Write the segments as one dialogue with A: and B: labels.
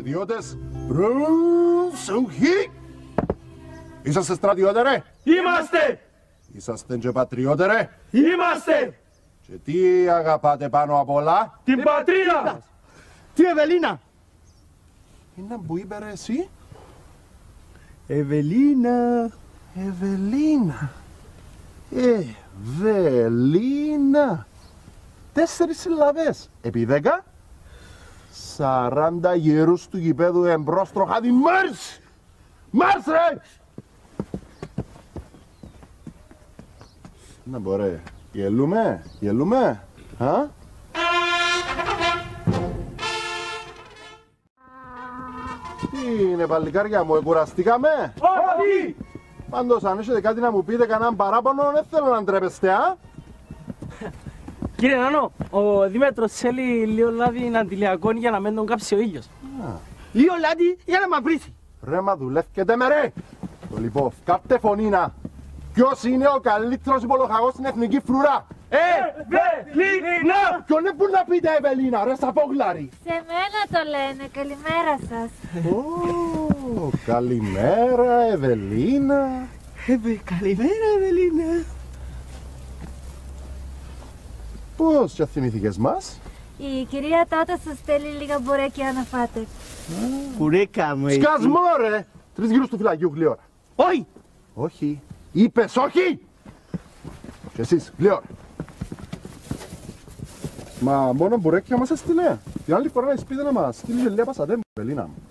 A: Στρατιώτες, προσοχή! Είσαστε στρατιώτε ρε?
B: Είμαστε!
A: Είσαστε και πατριώτε ρε?
B: Είμαστε!
A: Και τι αγαπάτε πάνω απ' όλα?
B: Την πατρίδα!
C: Τι Ευελίνα!
A: Είναι που είπε ρε εσύ?
C: Ευελίνα!
A: Ευελίνα! Ευελίνα! 4 συλλαβές. Επί 10? 40 γερούς του γηπέδου εμπρός τροχάδι. Μάρς! Μάρς ρε! Να μπορεί. Γελούμε, γελούμε. Α? Τι είναι παλικάρια μου, εκουραστήκαμε?
B: Όχι!
A: Πάντως αν έχετε κάτι να μου πείτε κανέναν παράπονο, δεν θέλω να ντρέπεστε, α?
D: Κύριε Νάνο, ο Δήμετρος θέλει λίγο λάδι αντιλιακών για να μην τον κάψει ο ήλιος.
C: Λίγο λάδι για να μαυρίσει.
A: Ρε μα δουλεύκετε με ρε! Το λοιπόν, κάπτε φωνήνα. Ποιος είναι ο καλύτερος υπολοχαγός στην εθνική φρουρά?
B: Ευελίνα!
A: Ποιον είναι που να πείτε Ευελίνα ρε σαπόγλαρη?
E: Σε μένα το λένε. Καλημέρα σας.
A: Ω, καλημέρα Ευελίνα.
C: Καλημέρα Ευελίνα.
A: Πώς και θυμήθηκες μας?
E: Η κυρία Τάτα σας στέλνει λίγα μπουρέκια να φάτε.
C: Κουρέκα μου έτσι.
A: Σκασμό ρε! 3 γύρους του φυλακίου γλύωρα.
C: Όχι.
A: Όχι. Είπες όχι! Και εσείς, γλύωρα. Μα μόνο μπουρέκια μας έστειλε. Την άλλη φορά να σπίτι να μας στείλει λίγα πασατέ μου, Ευελίνα μου.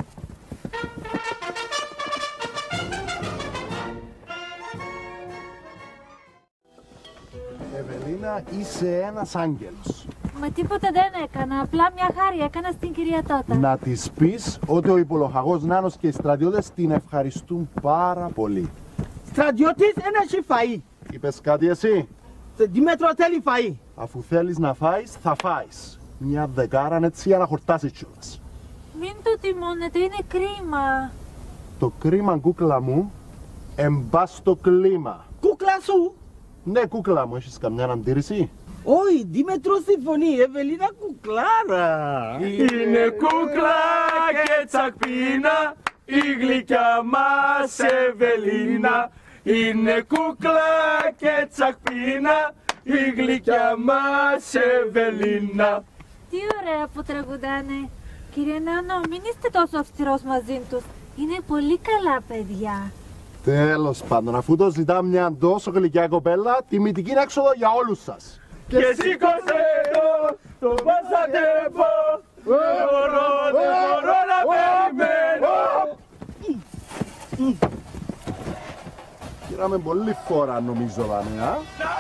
A: Ευελίνα, είσαι ένας άγγελος.
E: Μα τίποτα δεν έκανα. Απλά μια χάρη έκανα στην κυρία Τάτα.
A: Να της πεις ότι ο υπολοχαγός Νάνος και οι στρατιώτες την ευχαριστούν πάρα πολύ.
C: Στρατιώτης ένα έχει φαΐ.
A: Είπες κάτι εσύ?
C: Δήμετρο θέλει φαΐ.
A: Αφού θέλεις να φάεις, θα φάεις. Μια δεκάρα έτσι για να χορτάσεις κιόλας.
E: Μην το τιμώνετε, είναι κρίμα.
A: Το κρίμα, κούκλα μου, εμπά στο κλίμα.
C: Κούκλα σου.
A: Ναι, κούκλα μου, έχεις καμιά αντίρρηση?
C: Όχι, Δήμετρο συμφωνεί. Ευελίνα κουκλάρα.
B: Είναι κούκλα και τσακπίνα, η γλυκιά μας Ευελίνα. Είναι κούκλα και τσακπίνα, η γλυκιά μας Ευελίνα.
E: Τι ωραία που τραγουδάνε. Κύριε Νάνο, μην είστε τόσο αυστηρός μαζί τους. Είναι πολύ καλά παιδιά.
A: Τέλος πάντων, αφού το ζητά μια τόσο γλυκιά κοπέλα, τιμητική έξοδο για όλους σας.
B: Και σήκωσε το πασατέμπο, δεν μπορώ να περιμένω.
A: Πήραμε πολλή φορά νομίζω, Βανέα.